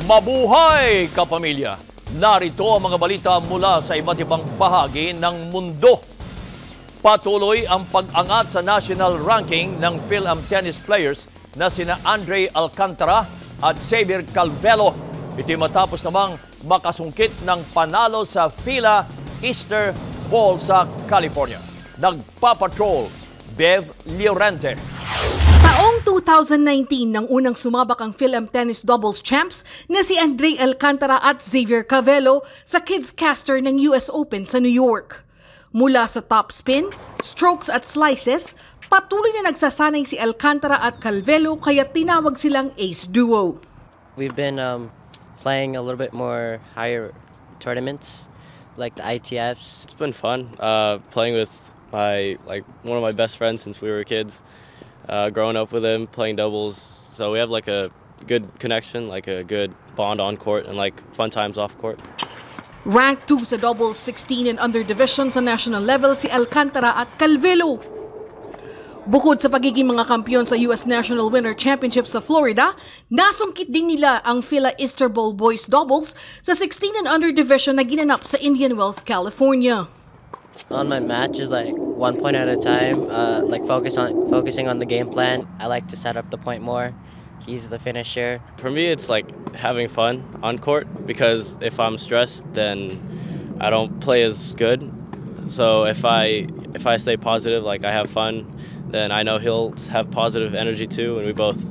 Mabuhay, kapamilya! Narito ang mga balita mula sa iba't ibang bahagi ng mundo. Patuloy ang pag-angat sa national ranking ng Phil-Am tennis players na sina Andre Alcantara at Xavier Calvelo. Ito matapos namang makasungkit ng panalo sa FILA Easter Ball sa California. Nagpapatrol, Bev Llorente. Taong 2019 nang unang sumabak ang Phil-Am tennis doubles champs na si Andre Alcantara at Xavier Calvelo sa Kids Caster ng US Open sa New York. Mula sa topspin, strokes at slices, patuloy na nagsasanay si Alcantara at Calvelo kaya tinawag silang ace duo. We've been playing a little bit more higher tournaments like the ITFs. It's been fun playing with one of my best friends since we were kids. Growing up with him, playing doubles, so we have like a good connection, like a good bond on court and like fun times off court. Ranked 2 sa doubles 16 and under division sa national level si Alcantara at Calvelo. Bukod sa pagiging mga kampiyon sa US National Winter Championship sa Florida, nasungkit din nila ang FILA Easter Bowl boys doubles sa 16 and under division na ginanap sa Indian Wells, California. On my matches, like 1 point at a time, focusing on the game plan. I like to set up the point more. He's the finisher. For me, it's like having fun on court because if I'm stressed, then I don't play as good. So if I stay positive, like I have fun, then I know he'll have positive energy too, and we both,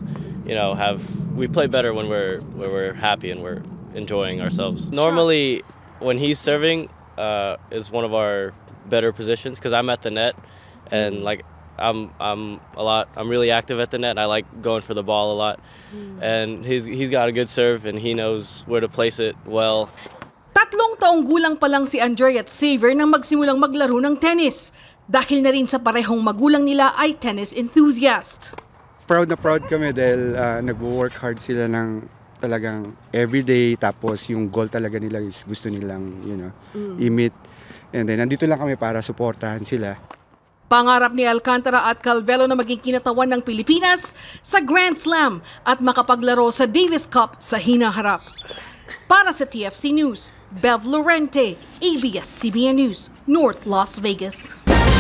we play better when we're happy and we're enjoying ourselves. Normally, when he's serving, is one of our better positions because I'm at the net and like I'm really active at the net. I like going for the ball a lot, and he's got a good serve and he knows where to place it well. 3 taong gulang pa lang si Andre at Xavier nang magsimulang maglaro ng tennis dahil na rin sa parehong magulang nila ay tennis enthusiast. Proud na proud kami dahil nag-work hard sila ng talagang everyday, tapos yung goal talaga nila is gusto nilang i-meet. And then, nandito lang kami para suportahan sila. Pangarap ni Alcantara at Calvelo na maging kinatawan ng Pilipinas sa Grand Slam at makapaglaro sa Davis Cup sa hinaharap. Para sa TFC News, Bev Llorente, ABS-CBN News, North Las Vegas.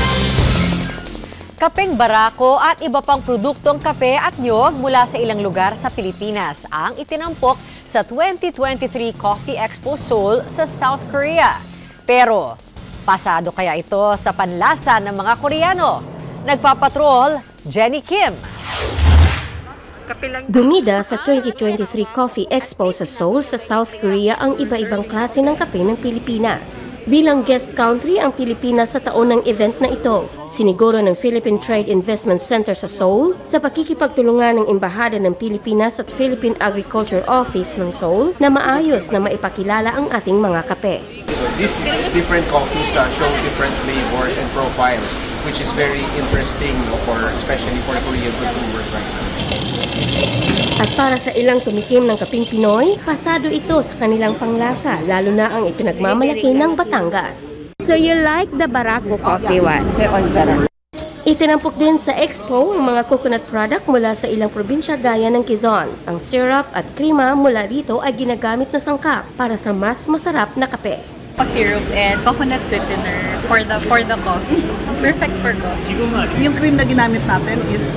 Kapeng barako at iba pang produktong kape at niyog mula sa ilang lugar sa Pilipinas ang itinampok sa 2023 Coffee Expo Seoul sa South Korea. Pero pasado kaya ito sa panlasa ng mga Koreano? Nagpapatrol, Jenny Kim. Bumida sa 2023 Coffee Expo sa Seoul sa South Korea ang iba-ibang klase ng kape ng Pilipinas. Bilang guest country ang Pilipinas sa taon ng event na ito, siniguro ng Philippine Trade Investment Center sa Seoul sa pakikipagtulungan ng Embahada ng Pilipinas at Philippine Agriculture Office ng Seoul na maayos na maipakilala ang ating mga kape. So these different coffees show different flavors and profiles, which is very interesting especially for Korean consumers right now. At para sa ilang tumikim ng kapeng Pinoy, pasado ito sa kanilang panglasa, lalo na ang ipinagmamalaki ng Batangas. So you like the Barako coffee one? Itinampok din sa expo ang mga coconut product mula sa ilang probinsya gaya ng Quezon. Ang syrup at krema mula rito ay ginagamit na sangkap para sa mas masarap na kape. Syrup and coconut sweetener for the coffee. Perfect for coffee. Yung cream na ginamit natin is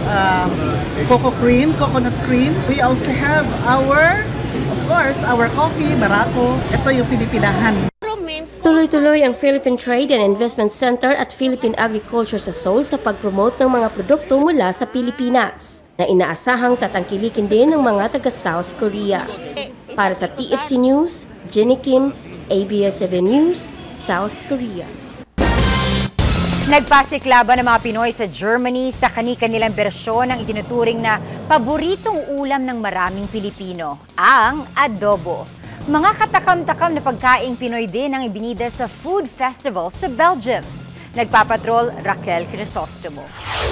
coconut cream. We also have our coffee, Barako. Ito yung pinipinahan. Tuloy-tuloy ang Philippine Trade and Investment Center at Philippine Agriculture sa Seoul sa pag-promote ng mga produkto mula sa Pilipinas na inaasahang tatangkilikin din ng mga taga-South Korea. Para sa TFC News, Jenny Kim, ABS-CBN News, South Korea. Nagpasiklaban ng mga Pinoy sa Germany sa kani-kanilang bersyon ng itinuturing na paboritong ulam ng maraming Pilipino, ang adobo. Mga katakam-takam na pagkaing Pinoy din ang ibinida sa Food Festival sa Belgium. Nagpapatrol, Raquel Crisostomo.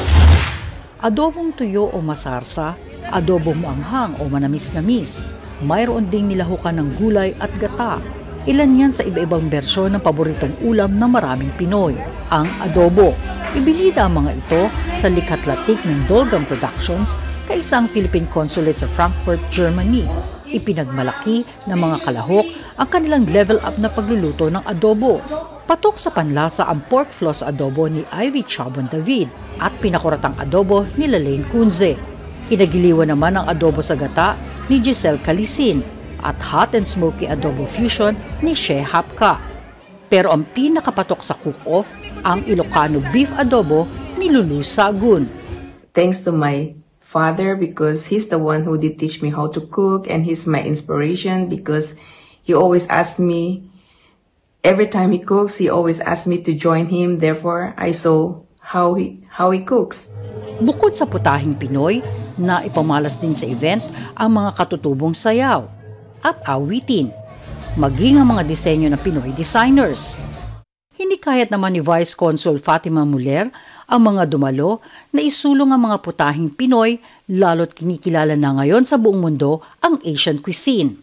Adobong tuyo o masarsa, adobong maanghang o manamis-namis. Mayroon ding nilahukan ng gulay at gata. Ilan yan sa iba-ibang bersyon ng paboritong ulam ng maraming Pinoy, ang adobo. Ibinida ang mga ito sa likhat-latik ng Dolgam Productions kaisa ang Philippine Consulate sa Frankfurt, Germany. Ipinagmalaki ng mga kalahok ang kanilang level up na pagluluto ng adobo. Patok sa panlasa ang pork floss adobo ni Ivy Chabon David at pinakuratang adobo ni Lalaine Kunze. Kinagiliwan naman ang adobo sa gata ni Giselle Calisin at hot and smoky adobo fusion ni Shea Hapka. Pero ang pinakapatok sa cook-off ang Ilocano beef adobo ni Lulu Sagun. Thanks to my father because he's the one who did teach me how to cook, and he's my inspiration because he always asks me, every time he cooks, he always asks me to join him. Therefore, I saw how he cooks. Bukod sa putahing Pinoy, na ipamalas din sa event ang mga katutubong sayaw at awitin, maging ang mga disenyo ng Pinoy designers. Hinikayat naman ni Vice Consul Fatima Muller ang mga dumalo na isulong ang mga putahing Pinoy, lalo't kinikilala na ngayon sa buong mundo ang Asian cuisine.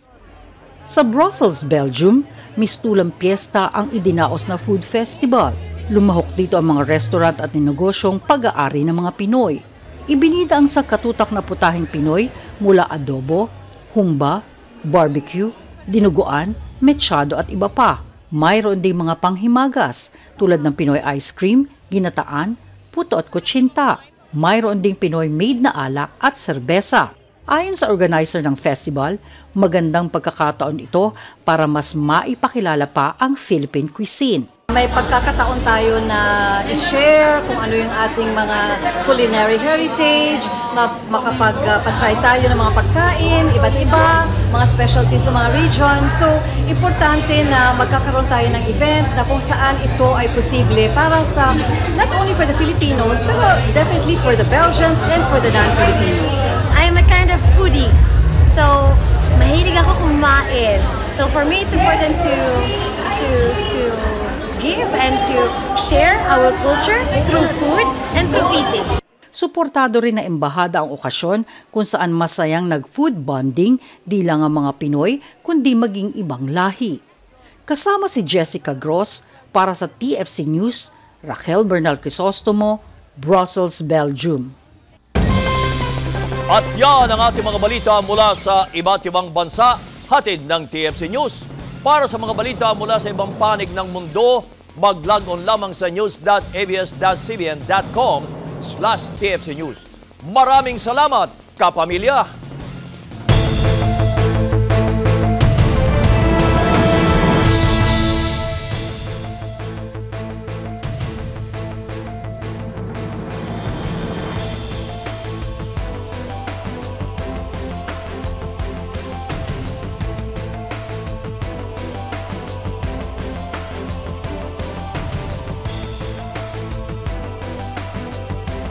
Sa Brussels, Belgium, mistulang piyesta ang idinaos na food festival. Lumahok dito ang mga restaurant at negosyong pag-aari ng mga Pinoy. Ibinida ang sagkatutak na putahing Pinoy mula adobo, humba, barbecue, dinuguan, mechado at iba pa. Mayroon ding mga panghimagas tulad ng Pinoy ice cream, ginataan, puto at kutsinta. Mayroon ding Pinoy made na alak at serbesa. Ayon sa organizer ng festival, magandang pagkakataon ito para mas maipakilala pa ang Philippine cuisine. May pagkakataon tayo na i-share kung ano yung ating mga culinary heritage, makapag-patry tayo ng mga pagkain, iba't iba, mga specialties sa mga region. So, importante na magkakaroon tayo ng event na kung saan ito ay posible para sa, not only for the Filipinos, pero definitely for the Belgians and for the non-Filipinos. I'm a kind of foodie, so mahilig ako kumain. So for me, it's important to give and to share our culture through food and through eating. Suportado rin na embahada ang okasyon kung saan masayang nag-food bonding di lang ang mga Pinoy kundi maging ibang lahi. Kasama si Jessica Gross para sa TFC News, Raquel Bernal Crisostomo, Brussels, Belgium. At yan ang ating mga balita mula sa iba't ibang bansa, hatid ng TFC News. Para sa mga balita mula sa ibang panig ng mundo, mag-log on lamang sa news.abs-cbn.com/TFC News. Maraming salamat, kapamilya!